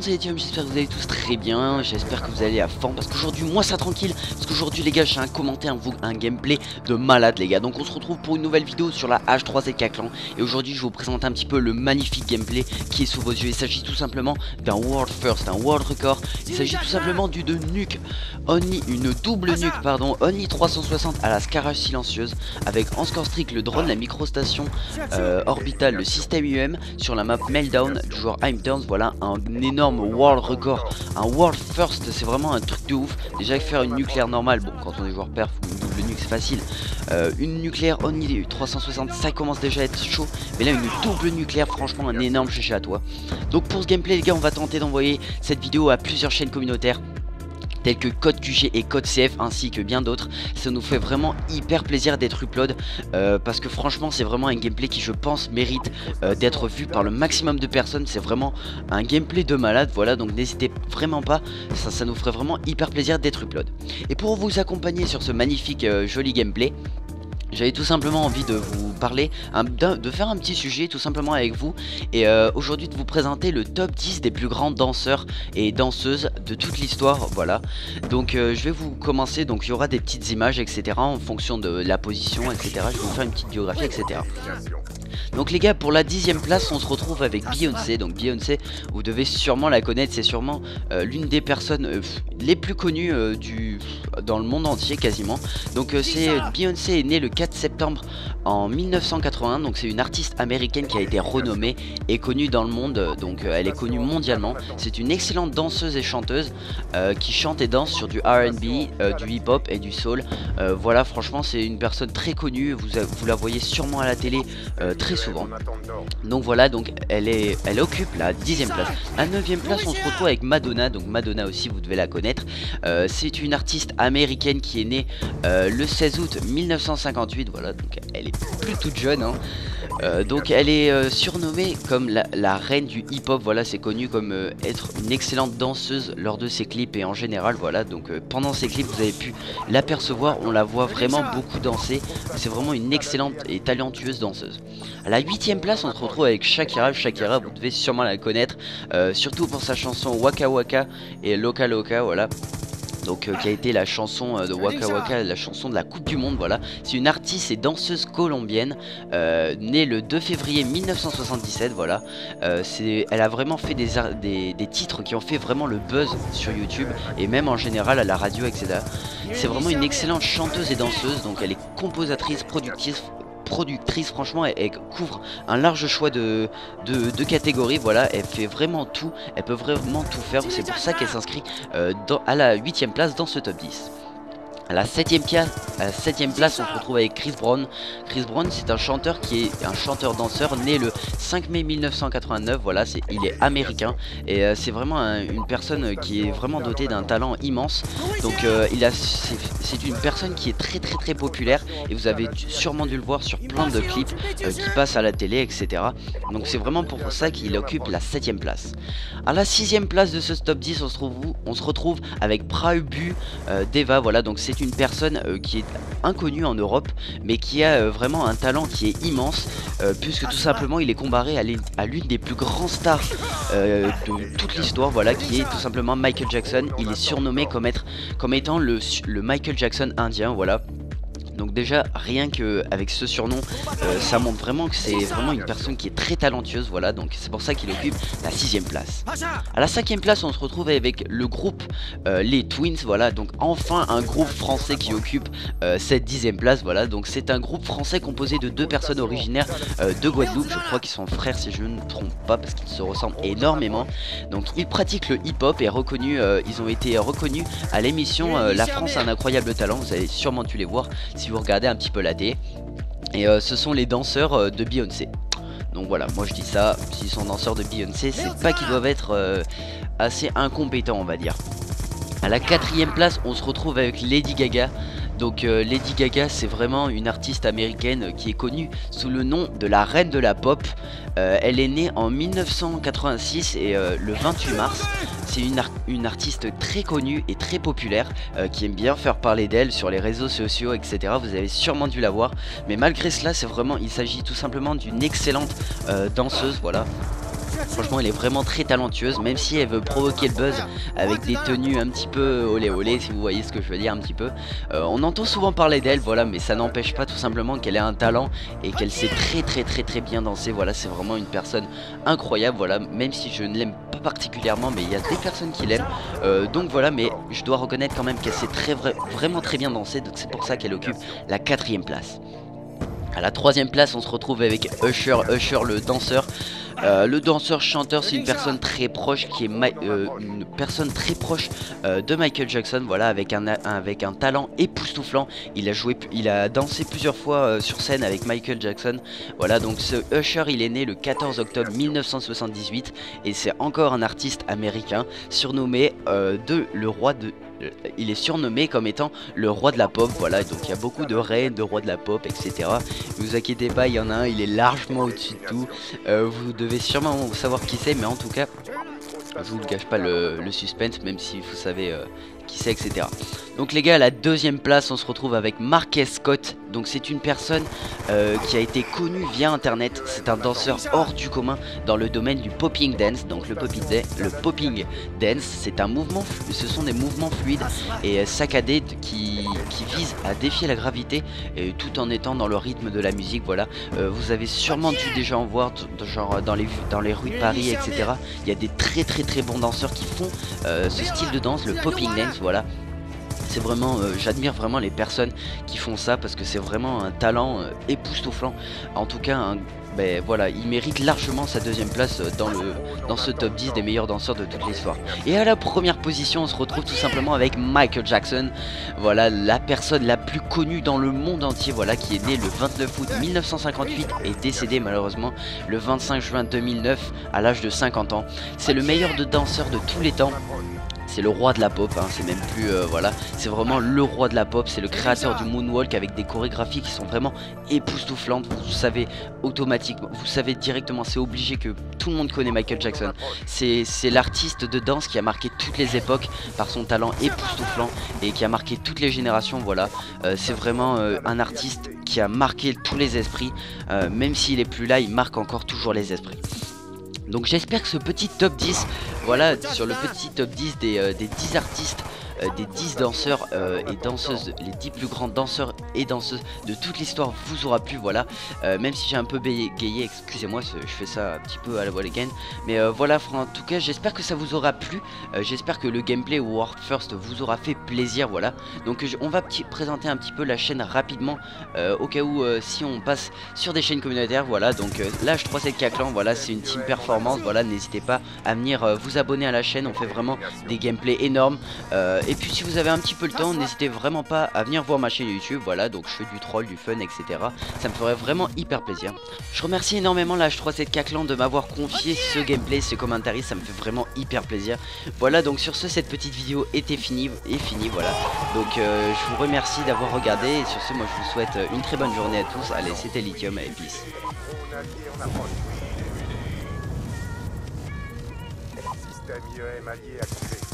monde, c'est Etienne, j'espère que vous allez tous très bien, j'espère que vous allez à fond parce qu'aujourd'hui moi ça tranquille, parce qu'aujourd'hui les gars j'ai un commentaire, un gameplay de malade les gars. Donc on se retrouve pour une nouvelle vidéo sur la H3ZK Clan et aujourd'hui je vais vous présenter un petit peu le magnifique gameplay qui est sous vos yeux. Il s'agit tout simplement d'un world first, un world record. Il s'agit tout simplement d'une nuque, une double nuque pardon, Only 360 à la Scarage silencieuse avec en score strict le drone, la microstation orbitale, le système UM sur la map Meltdown du joueur Heimturns. Voilà un énorme world record, un world first, c'est vraiment un truc de ouf. Déjà que faire une nucléaire normale, bon quand on est joueur perf ou une double nuque c'est facile, une nucléaire Only 360 ça commence déjà à être chaud, mais là une double nucléaire franchement un énorme chéché à toi. Donc pour ce gameplay les gars on va tenter d'envoyer cette vidéo à plusieurs chaînes communautaires tels que Code QG et Code CF ainsi que bien d'autres. Ça nous fait vraiment hyper plaisir d'être upload parce que franchement c'est vraiment un gameplay qui je pense mérite d'être vu par le maximum de personnes. C'est vraiment un gameplay de malade, voilà, donc n'hésitez vraiment pas, ça nous ferait vraiment hyper plaisir d'être upload. Et pour vous accompagner sur ce magnifique joli gameplay, j'avais tout simplement envie de vous parler, de faire un petit sujet tout simplement avec vous et aujourd'hui de vous présenter le top 10 des plus grands danseurs et danseuses de toute l'histoire, voilà. Donc je vais vous commencer, donc il y aura des petites images etc en fonction de la position etc, je vais vous faire une petite biographie etc. Donc les gars, pour la 10e place on se retrouve avec Beyoncé. Donc Beyoncé, vous devez sûrement la connaître, c'est sûrement l'une des personnes les plus connues dans le monde entier quasiment. Donc Beyoncé est née le 4 septembre en 1981, donc c'est une artiste américaine qui a été renommée et connue dans le monde, donc elle est connue mondialement. C'est une excellente danseuse et chanteuse qui chante et danse sur du R&B, du hip-hop et du soul. Voilà, franchement c'est une personne très connue, vous la voyez sûrement à la télé très souvent. Donc voilà, donc elle occupe la 10e place. À 9e place on se retrouve avec Madonna. Donc Madonna aussi vous devez la connaître, c'est une artiste américaine qui est née le 16 août 1958. Voilà, donc elle est plus toute jeune hein. Donc elle est surnommée comme la reine du hip hop. Voilà, c'est connu comme être une excellente danseuse lors de ses clips et en général. Voilà, donc pendant ses clips vous avez pu l'apercevoir, on la voit vraiment beaucoup danser. C'est vraiment une excellente et talentueuse danseuse. À la 8e place on se retrouve avec Shakira. Shakira vous devez sûrement la connaître, surtout pour sa chanson Waka Waka et Loca Loca, voilà. Donc qui a été la chanson de Waka Waka, la chanson de la Coupe du Monde, voilà. C'est une artiste et danseuse colombienne, née le 2 février 1977, voilà. Elle a vraiment fait des titres qui ont fait vraiment le buzz sur YouTube et même en général à la radio, etc. C'est vraiment une excellente chanteuse et danseuse, donc elle est compositrice, productrice, franchement elle couvre un large choix de catégories, voilà, elle fait vraiment tout, elle peut vraiment tout faire, c'est pour ça qu'elle s'inscrit à la 8e place dans ce top 10. À la 7e place on se retrouve avec Chris Brown. Chris Brown c'est un chanteur qui est un chanteur-danseur né le 5 mai 1989, voilà, il est américain et c'est vraiment une personne qui est vraiment dotée d'un talent immense. Donc c'est une personne qui est très populaire et vous avez sûrement dû le voir sur plein de clips qui passent à la télé etc. Donc c'est vraiment pour ça qu'il occupe la 7e place. À la 6e place de ce top 10 on se retrouve avec Prabu Deva, voilà, donc c'est une personne qui est inconnue en Europe mais qui a vraiment un talent qui est immense puisque tout simplement il est comparé à l'une des plus grands stars de toute l'histoire, voilà, qui est tout simplement Michael Jackson. Il est surnommé comme étant le Michael Jackson indien, voilà. Donc déjà rien que avec ce surnom ça montre vraiment que c'est vraiment une personne qui est très talentueuse, voilà, donc c'est pour ça qu'il occupe la 6e place. À la 5e place on se retrouve avec le groupe les Twins, voilà, donc enfin un groupe français qui occupe cette 10e place, voilà, donc c'est un groupe français composé de 2 personnes originaires de Guadeloupe, je crois qu'ils sont frères si je ne me trompe pas parce qu'ils se ressemblent énormément. Donc ils pratiquent le hip hop et ils ont été reconnus à l'émission La France a un incroyable talent, vous avez sûrement dû les voir si vous regardez un petit peu la télé. Et ce sont les danseurs de Beyoncé. Donc voilà, moi je dis ça, s'ils sont danseurs de Beyoncé, c'est pas qu'ils doivent être assez incompétents, on va dire. À la 4e place on se retrouve avec Lady Gaga. Donc Lady Gaga c'est vraiment une artiste américaine qui est connue sous le nom de la reine de la pop. Elle est née en 1986 et le 28 mars. C'est une artiste très connue et très populaire qui aime bien faire parler d'elle sur les réseaux sociaux etc. Vous avez sûrement dû la voir, mais malgré cela il s'agit tout simplement d'une excellente danseuse, voilà. Franchement elle est vraiment très talentueuse, même si elle veut provoquer le buzz avec des tenues un petit peu olé olé, si vous voyez ce que je veux dire un petit peu. On entend souvent parler d'elle, voilà, mais ça n'empêche pas tout simplement qu'elle ait un talent et qu'elle sait très bien danser. Voilà, c'est vraiment une personne incroyable, voilà, même si je ne l'aime pas particulièrement, mais il y a des personnes qui l'aiment. Donc voilà, mais je dois reconnaître quand même qu'elle sait vraiment très bien danser, donc c'est pour ça qu'elle occupe la 4e place. À la 3e place, on se retrouve avec Usher, le danseur. Le danseur chanteur, c'est une personne très proche qui est une personne très proche de Michael Jackson, voilà, avec un talent époustouflant. Il a dansé plusieurs fois sur scène avec Michael Jackson. Voilà, donc ce Usher, il est né le 14 octobre 1978 et c'est encore un artiste américain surnommé il est surnommé comme étant le roi de la pop, voilà, donc il y a beaucoup de reines, de rois de la pop, etc. Ne vous inquiétez pas, il y en a un, il est largement au-dessus de tout. Vous devez sûrement savoir qui c'est, mais en tout cas, je vous gâche pas le suspense, même si vous savez qui c'est, etc. Donc les gars, à la 2e place, on se retrouve avec Marques Scott. Donc c'est une personne qui a été connue via internet. C'est un danseur hors du commun dans le domaine du popping dance. Donc le popping dance, c'est un mouvement, ce sont des mouvements fluides et saccadés qui visent à défier la gravité et tout en étant dans le rythme de la musique. Voilà, vous avez sûrement dû déjà en voir genre dans les rues de Paris, etc. Il y a des très bons danseurs qui font ce style de danse, le popping dance. Voilà, c'est vraiment, j'admire vraiment les personnes qui font ça parce que c'est vraiment un talent époustouflant. En tout cas, voilà, il mérite largement sa 2e place dans ce top 10 des meilleurs danseurs de toute l'histoire. Et à la 1re position, on se retrouve tout simplement avec Michael Jackson. Voilà, la personne la plus connue dans le monde entier, voilà, qui est né le 29 août 1958 et décédé malheureusement le 25 juin 2009 à l'âge de 50 ans. C'est le meilleur danseur de tous les temps. C'est le roi de la pop, hein, c'est même plus, voilà, c'est vraiment le roi de la pop, c'est le créateur du moonwalk avec des chorégraphies qui sont vraiment époustouflantes. Vous savez automatiquement, vous savez directement, c'est obligé que tout le monde connaît Michael Jackson. C'est l'artiste de danse qui a marqué toutes les époques par son talent époustouflant et qui a marqué toutes les générations, voilà. C'est vraiment un artiste qui a marqué tous les esprits, même s'il est plus là, il marque encore toujours les esprits. Donc j'espère que ce petit top 10, voilà, sur le petit top 10 des 10 artistes, des 10 danseurs et danseuses, les 10 plus grands danseurs et danseuses de toute l'histoire vous aura plu, voilà. Même si j'ai un peu bégayé, excusez-moi, je fais ça un petit peu à la voix again. Mais voilà, en tout cas, j'espère que ça vous aura plu. J'espère que le gameplay World First vous aura fait plaisir, voilà. Donc on va présenter un petit peu la chaîne rapidement, au cas où si on passe sur des chaînes communautaires, voilà. Donc là, H3ZK Clan, voilà, c'est une team performance, voilà. N'hésitez pas à venir vous abonner à la chaîne, on fait vraiment des gameplays énormes. Et puis si vous avez un petit peu le temps, n'hésitez vraiment pas à venir voir ma chaîne YouTube, voilà, donc je fais du troll, du fun, etc. Ça me ferait vraiment hyper plaisir. Je remercie énormément la H3ZK Clan de m'avoir confié ce gameplay, ce commentaire, ça me fait vraiment hyper plaisir. Voilà, donc sur ce, cette petite vidéo était finie, voilà. Donc je vous remercie d'avoir regardé, et sur ce, moi je vous souhaite une très bonne journée à tous. Allez, c'était Lithium, et peace. Système IEM allié activé.